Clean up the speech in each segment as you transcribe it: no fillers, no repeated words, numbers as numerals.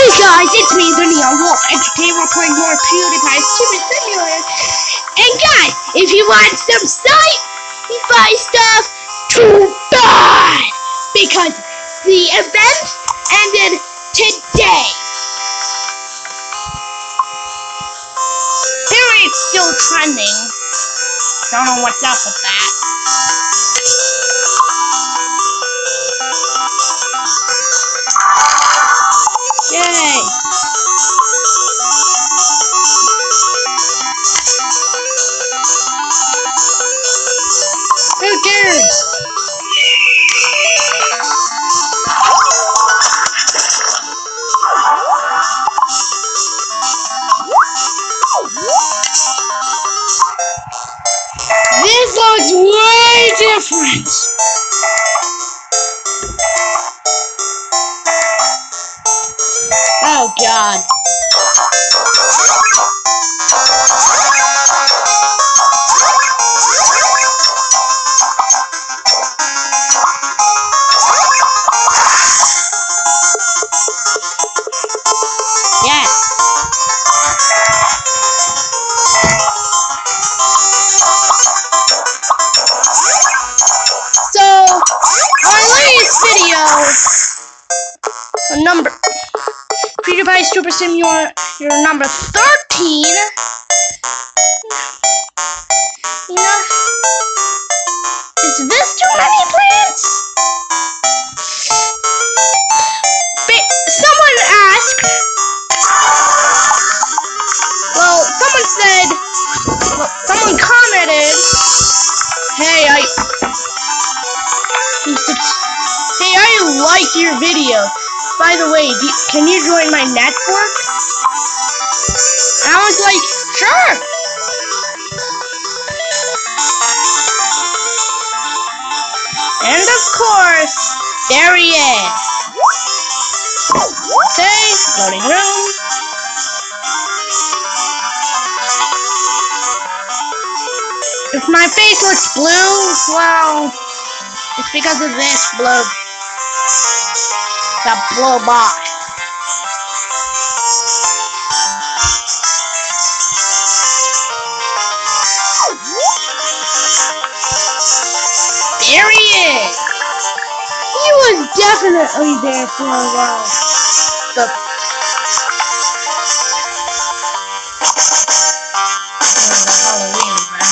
Hey guys, it's me, the Neon Wolf, and today we're playing more PewDiePie Super Simulator. And guys, if you want some sci-fi stuff, too bad! Because the event ended today. Apparently it's still trending. Don't know what's up with that. Yay! Who cares? This looks way different. Oh God. Yes. So, our latest video, number PewDiePie Super Simulator number 13. You know, is this too many plants? Someone asked. Well, someone commented. Hey, I like your video. By the way, can you join my network? And I was like, sure. And of course, there he is. Okay, loading room. If my face looks blue, well, it's because of this blue. That blue box. There he is. He was definitely there for a while. Halloween event.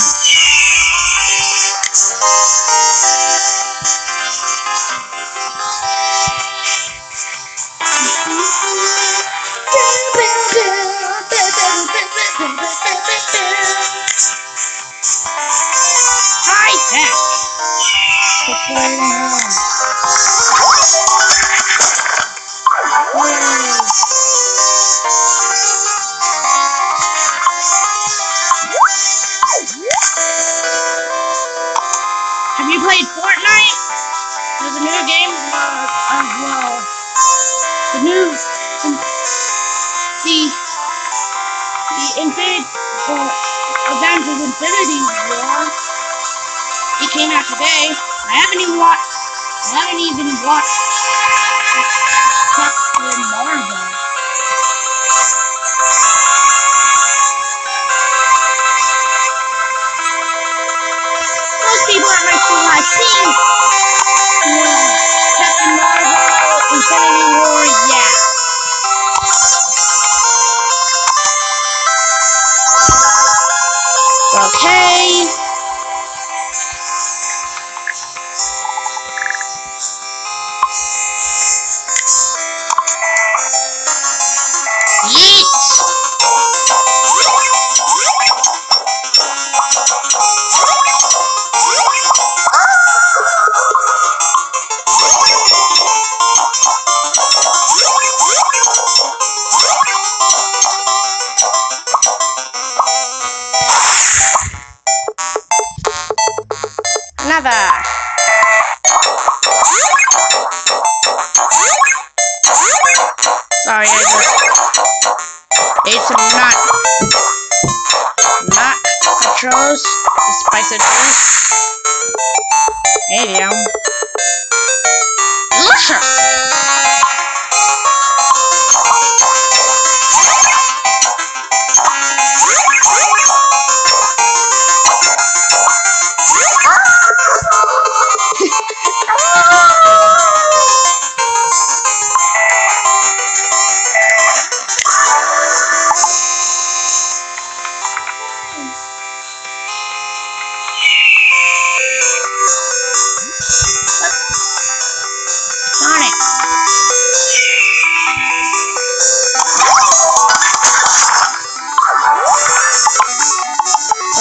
Have you played Fortnite? There's a new game as well. The Avengers Infinity War. It came out today. I haven't even watched Captain Marvel. Most people at my school have seen Captain Marvel, Infinity War, yeah. Okay. Yeet. Another. Sorry, I just ate some nut controls. The spice of juice. Medium. Delicious.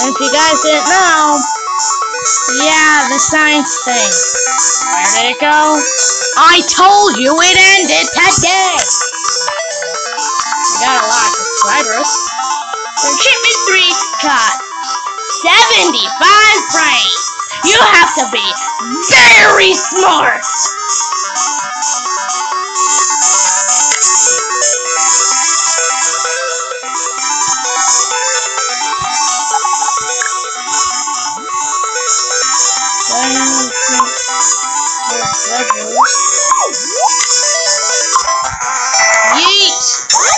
And if you guys didn't know, yeah, the science thing. Where did it go? I told you it ended today! We got a lot of subscribers. So Achievement 3 got 75 frames. You have to be very smart! Yeet!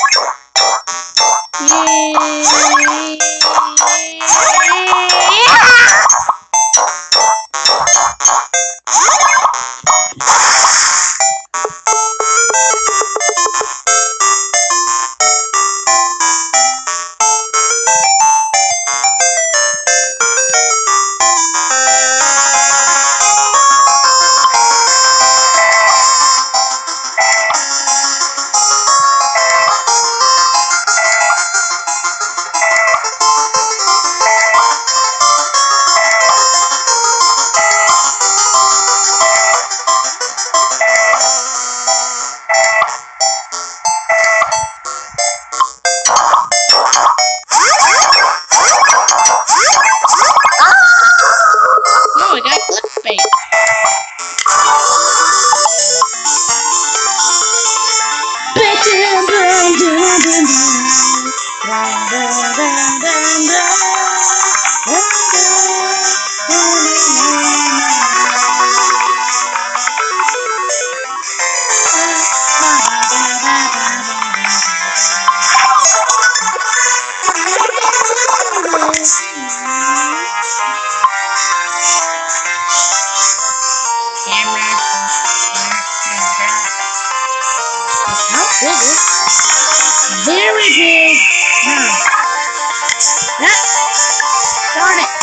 Very big. Now. Yep. Darn it.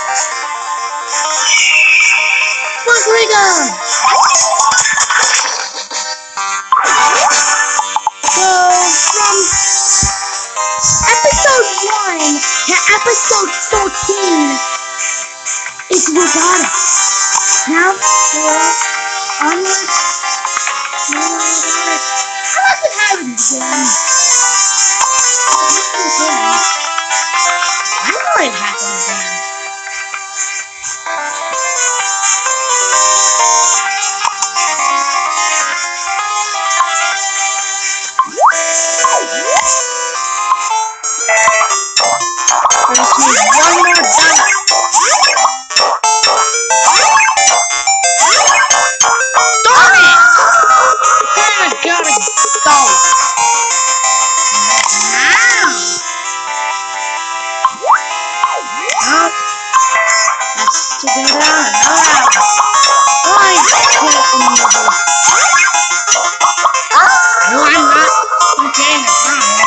Look, we go. So, from episode 1 to episode 14 is Regatta. Now, we're onward. I like to have it again. I know it happened again. I just need one more dot. Darn it! I gotta go. To go down another hour. Oh, I can't remember. No, I'm not. Okay, that's wrong.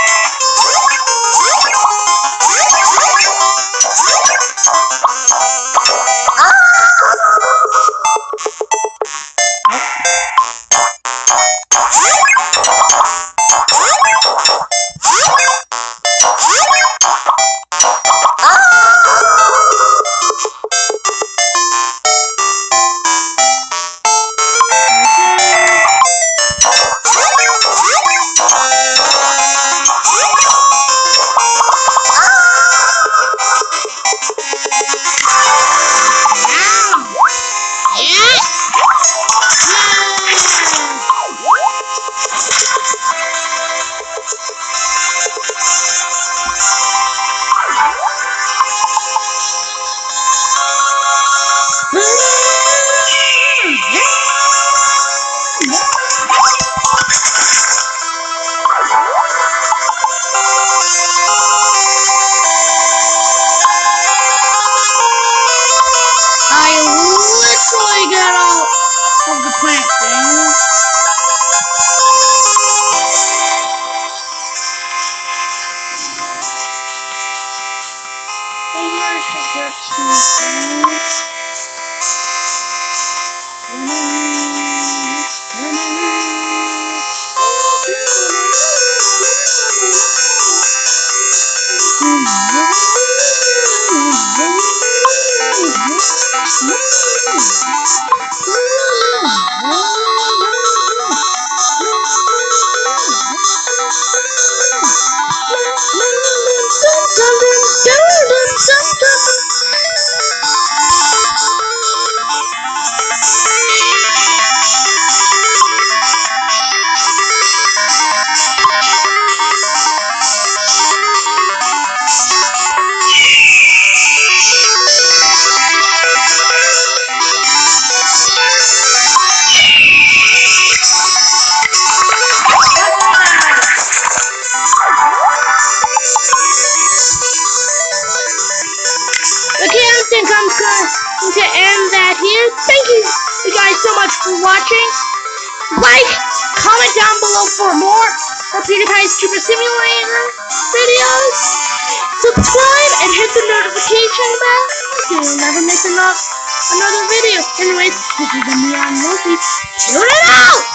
Okay, I think I'm going to end that here. Thank you guys so much for watching. Like, comment down below for more PewDiePie Super Simulator videos. Subscribe and hit the notification bell so you'll never miss another video. Anyways, this is the Neon Movie. Tune it out!